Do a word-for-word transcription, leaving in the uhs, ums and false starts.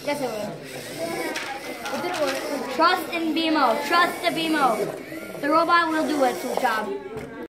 Yes, it will. It didn't work. Trust in B M O. Trust the B M O. The robot will do its job.